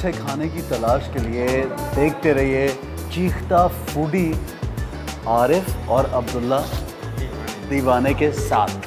अच्छे खाने की तलाश के लिए देखते रहिए चीखता फूडी आरिफ और अब्दुल्ला दीवाने के साथ।